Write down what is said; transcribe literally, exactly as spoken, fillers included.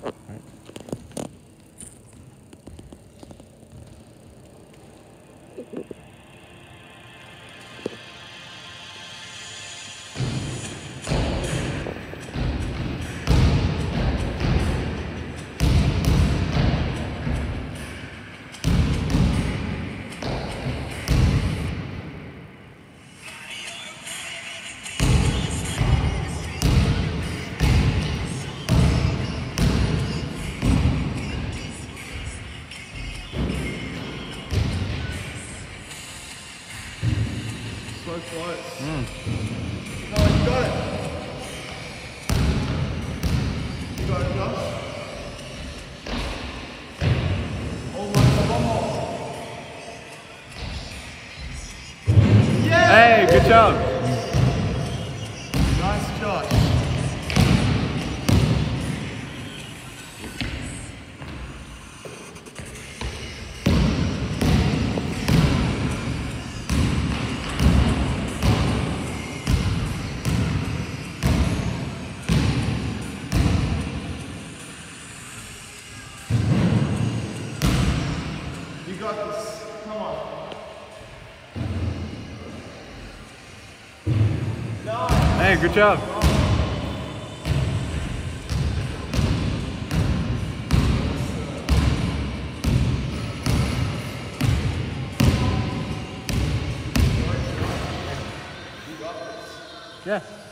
So close. Mm. No, you got it. You got it, Josh. Almost one more. Yeah! Hey, good job. Nice, Josh. You got this. Come on. Nice. Hey, good job. You got this. Yeah.